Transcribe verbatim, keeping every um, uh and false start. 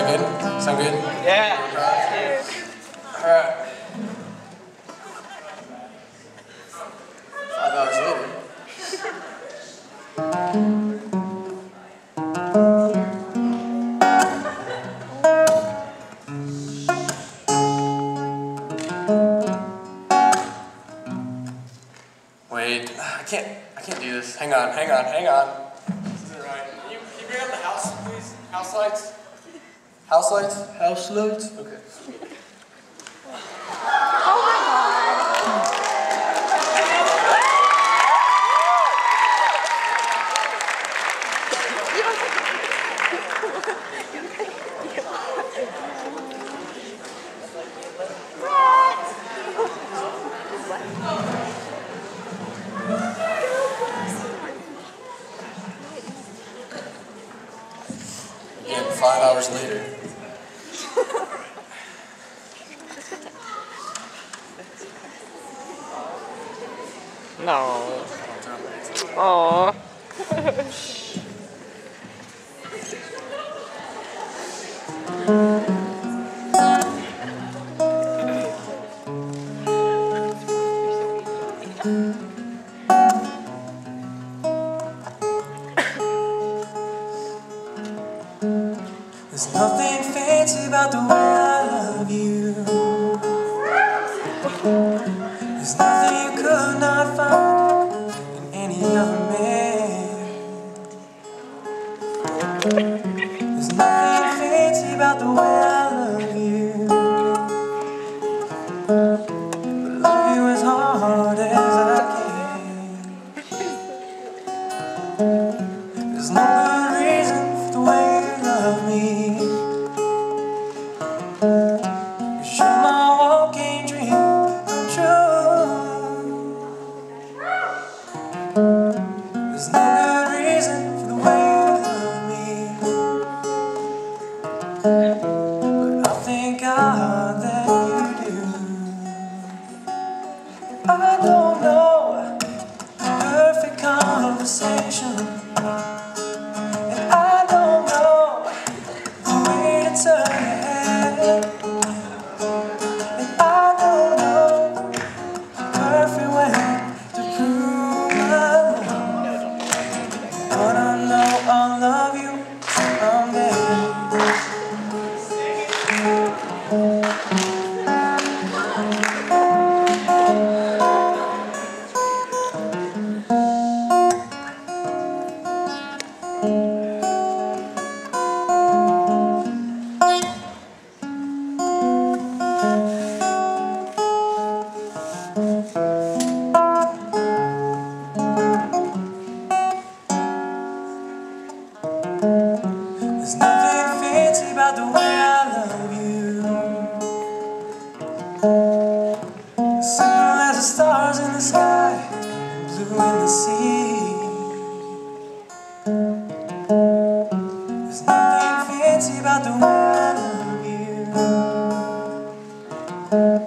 that good? Sound good? Yeah. Alright. Five hours later. Wait, I can't, I can't do this. Hang on, hang on, hang on. This isn't right. Can you, can you bring up the house, please? House lights? House lights? House lights? Okay. Oh my God. Again, five hours later. No. Aww. There's nothing fancy about the way I love you. There's nothing you could not find in any other man. There's nothing fancy about the way I love you. But love you as hard as I can. There's no good reason for the way you love me. Cause you're my walking dream come true. There's no good reason for the way you love me, but I thank God that you do. I don't know the perfect conversation, and I don't know the way to turn your head, and I don't know the perfect way to prove my love, but I know I'll love you someday. There's nothing fancy about the way I love you. Simple as the stars in the sky and blue in the sea. There's nothing fancy about the way I love you.